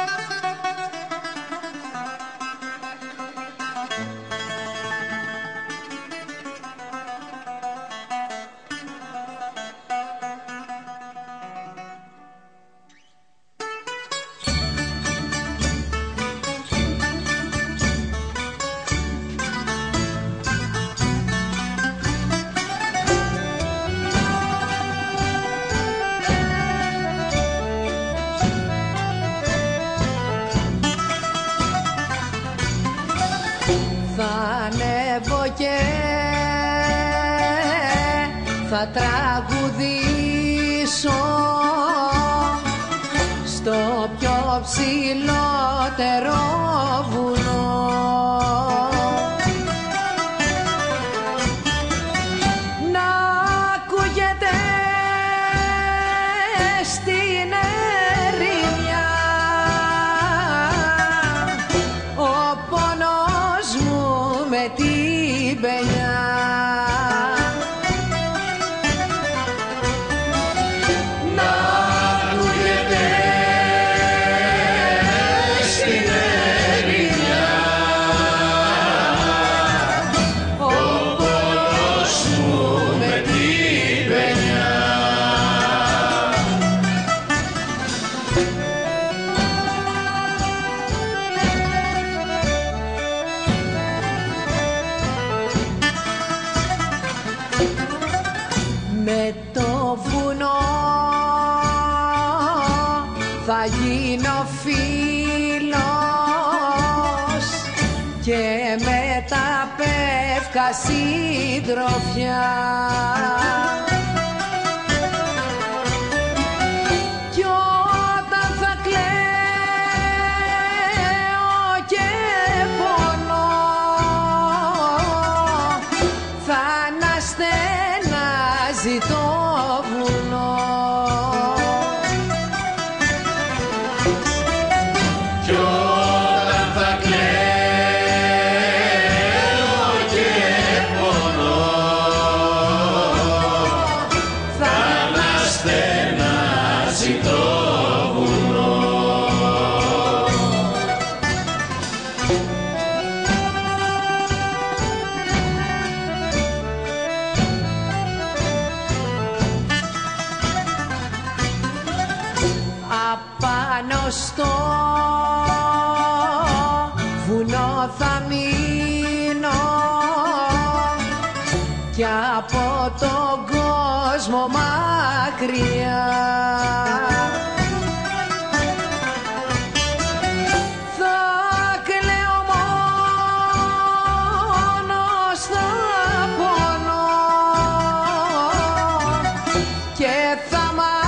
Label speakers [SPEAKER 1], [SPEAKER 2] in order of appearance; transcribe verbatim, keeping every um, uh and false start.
[SPEAKER 1] Θα ανέβω και θα τραγουδήσω στο πιο ψηλότερο βουνό. Να ακούγεται στην ερημιά ο πόνος μου με την παινιά. Να ακούγεται στην ερημιά ο πόνος μου με την παινιά. Με το βουνό θα γίνω φίλος και με τα πεύκα συντροφιά. Κι όταν θα κλαίω και πονώ θα αναστενάζει το βουνό.
[SPEAKER 2] Κι όταν θα κλαίω και πονώ
[SPEAKER 1] Θα
[SPEAKER 2] αναστενάζει το βουνό.
[SPEAKER 1] απάνω στο βουνό θα μείνω κι από τον κόσμο μακριά. Θα κλαίω μόνος, θα πονώ και θα μ'